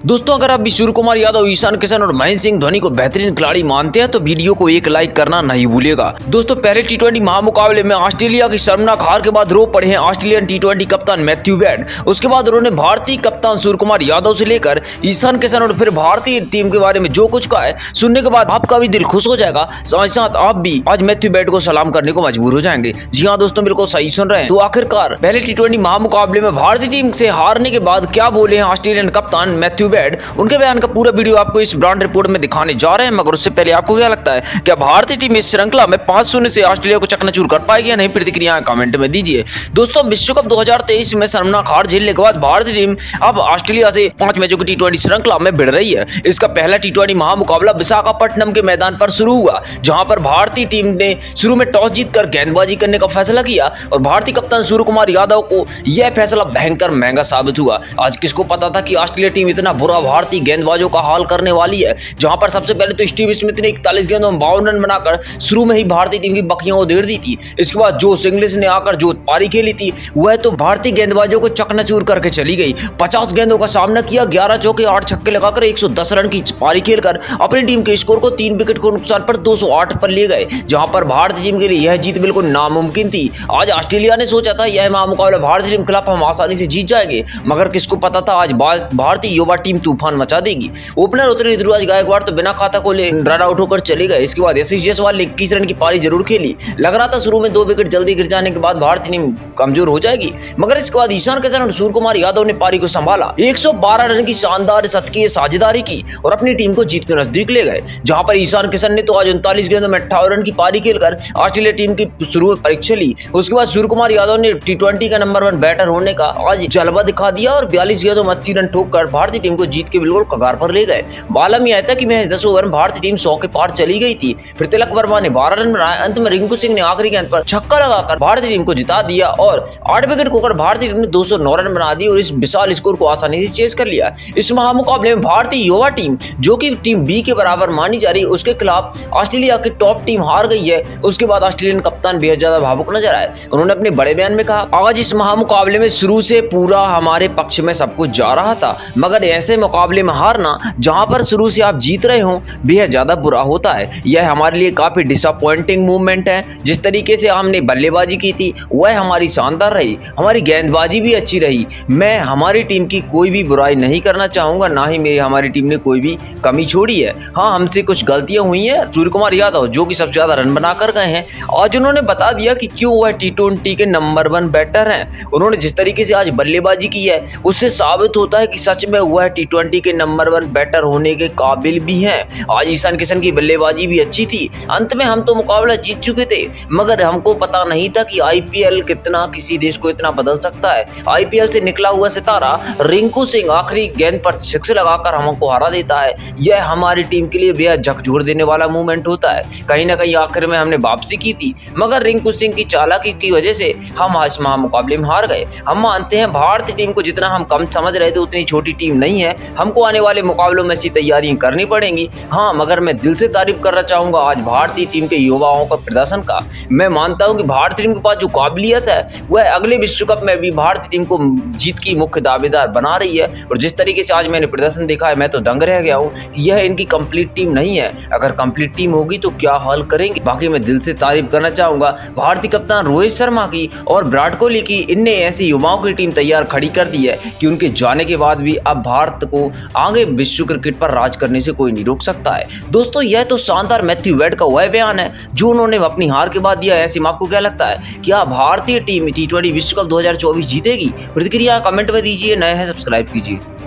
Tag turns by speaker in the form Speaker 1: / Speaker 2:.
Speaker 1: दोस्तों अगर आप भी सूर्य कुमार यादव, ईशान किशन और महेंद्र सिंह धोनी को बेहतरीन खिलाड़ी मानते हैं तो वीडियो को एक लाइक करना नहीं भूलिएगा। दोस्तों पहले टी20 महामुकाबले में ऑस्ट्रेलिया की शर्मनाक हार के बाद रो पड़े हैं ऑस्ट्रेलियन टी20 कप्तान मैथ्यू वेड। उसके बाद उन्होंने भारतीय कप्तान सूर्य कुमार यादव से लेकर ईशान किशन और फिर भारतीय टीम के बारे में जो कुछ कहा है सुनने के बाद आपका भी दिल खुश हो जाएगा। साथ साथ आप भी आज मैथ्यू वेड को सलाम करने को मजबूर हो जाएंगे। जी हाँ दोस्तों, बिल्कुल सही सुन रहे हैं। तो आखिरकार पहले टी20 महामुकाबले में भारतीय टीम से हारने के बाद क्या बोले हैं ऑस्ट्रेलियन कप्तान मैथ्यू वेड, उनके बयान का पूरा वीडियो आपको इस ब्रांड रिपोर्ट में दिखाने जा रहे हैं। मगर उससे पहले आपको क्या लगता है, क्या भारतीय टीम इस श्रृंखला में 5-0 से ऑस्ट्रेलिया को चकनाचूर कर पाएगी या नहीं? प्रतिक्रियाएं कमेंट में दीजिए। दोस्तों विश्व कप 2023 में शर्मनाक हार झेलने के बाद भारतीय टीम अब ऑस्ट्रेलिया से 5 मैचों की टी20 श्रृंखला में भिड़ रही है। इसका पहला टी20 महामुकाबला विशाखापट्टनम के मैदान पर शुरू हुआ, जहां पर भारतीय टीम ने शुरू में टॉस जीतकर गेंदबाजी करने का फैसला किया और भारतीय कप्तान सूर्य कुमार यादव को यह फैसला भयंकर महंगा साबित हुआ। आज किसको पता था कि ऑस्ट्रेलिया टीम इतना बुरा भारतीय गेंदबाजों का हाल करने वाली है। जहां पर सबसे पहले तो स्टीव स्मिथ ने 41 गेंदों में 52 रन बनाकर शुरू में ही भारतीय टीम की बखियां उधेड़ दी थी। इसके बाद जोश इंग्लिश ने आकर जो पारी खेली थी वह तो भारतीय गेंदबाजों को चकनाचूर करके चली गई। 50 गेंदों का सामना किया, 11 चौके 8 छक्के लगाकर 110 रन की पारी खेलकर अपनी टीम के स्कोर को 3 विकेट को नुकसान पर 208 पर ले गए, जहां पर भारतीय टीम के लिए यह जीत बिल्कुल नामुमकिन थी। आज ऑस्ट्रेलिया ने सोचा था यह महामुकाबला भारतीय टीम के खिलाफ हम आसानी से जीत जाएंगे, मगर किसको पता था आज भारतीय युवा टीम तूफान मचा देगी। ओपनर उतरे ऋतुराज गायकवाड़ तो बिना खाता खोले रन आउट होकर चले गए। इसके बाद यशस्वी जायसवाल ने 21 रन की पारी जरूर खेली। लग रहा था शुरू में 2 विकेट जल्दी गिर जाने के बाद भारतीय टीम कमजोर हो जाएगी, मगर इसके बाद ईशान किशन और सूर्य कुमार यादव ने पारी को संभाला, 112 रन की शानदार शतकीय साझेदारी की और अपनी टीम को जीत के नजदीक ले गए। जहां पर ईशान किशन ने तो आज 39 गेंदों में 58 रन की पारी खेलकर ऑस्ट्रेलिया टीम की शुरू में परीक्षा ली। उसके बाद सूर्य कुमार यादव ने टी20 का नंबर 1 बैटर होने का आज जलवा दिखा दिया और 42 गेंदों में 80 रन ठोककर भारतीय टीम को जीत के बिल्कुल कगार पर ले गए। मालूम यह था कि महज 10 ओवर में भारतीय टीम 100 के पार चली गई थी। फिर तिलक वर्मा ने 12 रन बनाए। अंत में रिंकू सिंह ने आखिरी गेंद पर छक्का लगाकर भारतीय टीम को जिता दिया और 8 विकेट खोकर भारतीय टीम ने 209 रन बना दिए और इस विशाल स्कोर को आसानी से चेस कर लिया। इस महामुकाबले में भारतीय युवा टीम, जो कि टीम बी के बराबर मानी जा रही है, उसके खिलाफ ऑस्ट्रेलिया की टॉप टीम हार गई है। उसके बाद ऑस्ट्रेलियन कप्तान बेहद ज्यादा भावुक नजर आए। उन्होंने अपने बड़े बयान में कहा, आज इस महामुकाबले में शुरू से पूरा हमारे पक्ष में सब कुछ जा रहा था, मगर ऐसे मुकाबले में हारना जहां पर शुरू से आप जीत रहे हो बेहद ज्यादा बुरा होता है। यह हमारे लिए काफी डिसअपॉइंटिंग मूवमेंट है। जिस तरीके से हमने बल्लेबाजी की थी वह हमारी शानदार रही, हमारी गेंदबाजी भी अच्छी रही। मैं हमारी टीम की कोई भी बुराई नहीं करना चाहूंगा, ना ही हमारी टीम ने कोई भी कमी छोड़ी है। हाँ, हमसे कुछ गलतियां हुई हैं। सूर्य कुमार यादव जो कि सबसे ज्यादा रन बनाकर गए हैं, आज उन्होंने बता दिया कि क्यों वह टी20 के नंबर 1 बैटर हैं। उन्होंने जिस तरीके से आज बल्लेबाजी की है उससे साबित होता है कि सच में वह टी20 के नंबर 1 बैटर होने के काबिल भी हैं। आज ईशान किशन की बल्लेबाजी भी अच्छी थी। अंत में हम तो मुकाबला जीत चुके थे, मगर हमको पता नहीं था कि आईपीएल कितना किसी देश को इतना बदल सकता है। आईपीएल से निकला हुआ सितारा रिंकू सिंह आखिरी गेंद पर सिक्स लगाकर हमको हरा देता है। यह हमारी टीम के लिए बेहद झकझोर देने वाला मूवमेंट होता है। कहीं ना कहीं आखिर में हमने वापसी की थी, मगर रिंकू सिंह की चालाकी की वजह से हम इस महामुकाबले में हार गए। हम मानते हैं भारतीय टीम को जितना हम कम समझ रहे थे उतनी छोटी टीम नहीं है। हमको आने वाले मुकाबलों में ऐसी तैयारी करनी पड़ेंगी। हाँ, मगर मैं दिल से तारीफ करना चाहूंगा आज भारतीय टीम के युवाओं का प्रदर्शन का। मैं मानता हूं कि भारतीय टीम के पास जो काबिलियत है वह अगले विश्व कप में भी भारतीय टीम को जीत की मुख्य दावेदार बना रही है। और जिस तरीके से आज मैंने प्रदर्शन देखा है, मैं तो दंग रह गया हूं कि यह इनकी कंप्लीट टीम नहीं है। अगर कंप्लीट टीम होगी तो क्या हाल करेंगे। बाकी मैं दिल से तारीफ करना चाहूंगा भारतीय कप्तान रोहित शर्मा की और विराट कोहली की। इनने ऐसी युवाओं की टीम तैयार खड़ी कर दी है कि उनके जाने के बाद भी अब भारत को आगे विश्व क्रिकेट पर राज करने से कोई नहीं रोक सकता है। दोस्तों यह तो शानदार मैथ्यू वेड का वह बयान है जो उन्होंने अपनी हार के बाद दिया है। ऐसे में आपको क्या लगता है, क्या भारतीय टीम टी20 विश्व कप 2024 जीतेगी? प्रतिक्रिया कमेंट में दीजिए। नए हैं सब्सक्राइब कीजिए।